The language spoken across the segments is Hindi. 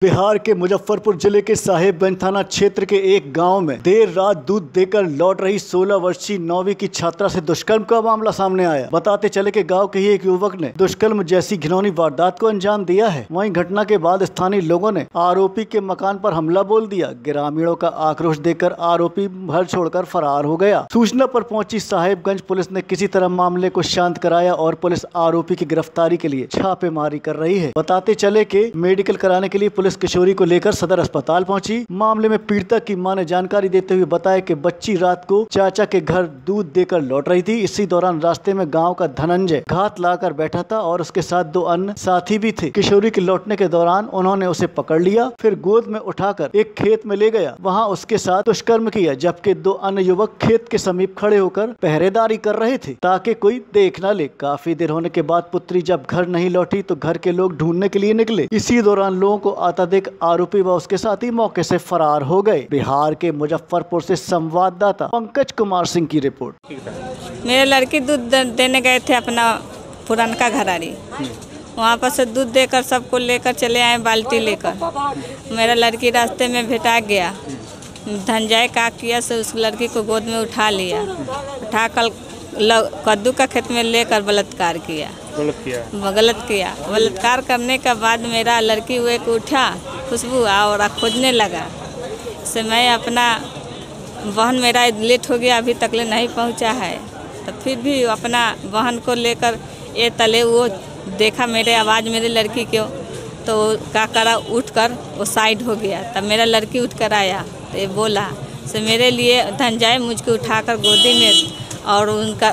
बिहार के मुजफ्फरपुर जिले के साहेबगंज थाना क्षेत्र के एक गांव में देर रात दूध देकर लौट रही 16 वर्षीय 9वीं की छात्रा से दुष्कर्म का मामला सामने आया। बताते चले कि गांव के ही एक युवक ने दुष्कर्म जैसी घिनौनी वारदात को अंजाम दिया है। वहीं घटना के बाद स्थानीय लोगों ने आरोपी के मकान पर हमला बोल दिया। ग्रामीणों का आक्रोश देखकर आरोपी घर छोड़कर फरार हो गया। सूचना पर पहुंची साहेबगंज पुलिस ने किसी तरह मामले को शांत कराया और पुलिस आरोपी की गिरफ्तारी के लिए छापेमारी कर रही है। बताते चले कि मेडिकल कराने के लिए पुलिस किशोरी को लेकर सदर अस्पताल पहुंची। मामले में पीड़िता की मां ने जानकारी देते हुए बताया कि बच्ची रात को चाचा के घर दूध देकर लौट रही थी। इसी दौरान रास्ते में गांव का धनंजय घात लाकर बैठा था और उसके साथ 2 अन्य साथी भी थे। किशोरी के लौटने के दौरान उन्होंने उसे पकड़ लिया, फिर गोद में उठाकर एक खेत में ले गया। वहां उसके साथ दुष्कर्म किया, जबकि 2 अन्य युवक खेत के समीप खड़े होकर पहरेदारी कर रहे थे ताकि कोई देख न ले। काफी देर होने के बाद पुत्री जब घर नहीं लौटी तो घर के लोग ढूंढने के लिए निकले। इसी दौरान लोगों को आता देख आरोपी व उसके साथी मौके से फरार हो गए। बिहार के मुजफ्फरपुर से संवाददाता पंकज कुमार सिंह की रिपोर्ट। मेरे लड़की दूध देने गए थे अपना पुरानका घरारी, वहाँ पर से दूध देकर सबको लेकर चले आए बाल्टी लेकर। मेरा लड़की रास्ते में भेटा गया। धनंजय का किया से उस लड़की को गोद में उठा लिया, उठाकर कद्दू का खेत में लेकर बलात्कार किया। गलत किया। बलात्कार करने के बाद मेरा लड़की वो एक उठा खुशबू और खोजने लगा। से मैं अपना बहन मेरा लेट हो गया, अभी तक ले नहीं पहुंचा है। तो फिर भी अपना बहन को लेकर ये तले वो देखा मेरे आवाज़ मेरी लड़की को, तो क्या करा उठकर वो साइड हो गया। तब मेरा लड़की उठकर आया तो ये बोला से मेरे लिए धनंजय मुझको उठाकर गोदी में, और उनका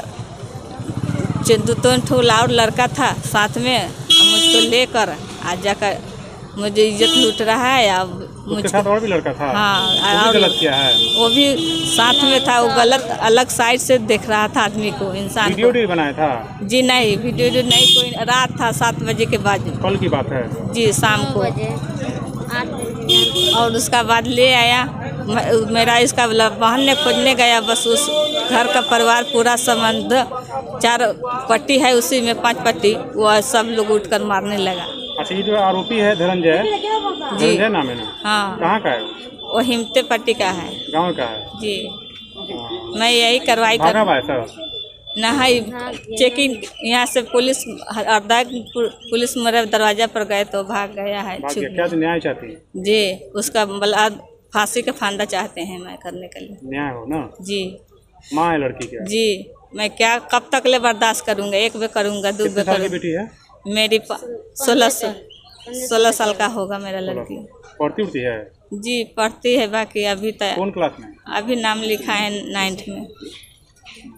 2 और लड़का था साथ में, मुझको लेकर आज जाकर मुझे इज्जत लूट रहा है। अब उसके साथ और भी लड़का था? हाँ, और गलत किया है। वो भी साथ में था। वो गलत अलग साइड से देख रहा था आदमी को, इंसान वीडियो भी बनाया था? जी नहीं, वीडियो नहीं, कोई रात था 7 बजे के बाद, कल की बात है जी, शाम को। और उसका बाद ले आया मेरा, इसका बहन ने खोजने गया। बस उस घर का परिवार पूरा संबंध 4 पट्टी है, उसी में 5 पट्टी, वो सब लोग उठकर मारने लगा। अच्छा, ये जो आरोपी है धनंजय जी, नाम है ना? हाँ। कहाँ का है वो हिमते पट्टी का है, गांव का है जी। मैं यही कार्रवाई कर नहीं चेकिंग यहाँ से पुलिस पुलिस मेरे दरवाजा पर गए तो भाग गया है। क्या न्याय चाहती है जी? उसका बलात् फांसी का फांदा चाहते हैं मैं करने के लिए। न्याय हो ना जी? माँ है लड़की क्या? जी, मैं क्या कब तक ले बर्दाश्त करूँगा? 1 बे करूँगा, 2 बे करूँगा। बेटी है मेरी 16 साल का होगा मेरा लड़की। पढ़ती है जी? पढ़ती है, बाकी अभी तक कौन क्लास में? अभी नाम लिखा है 9th में।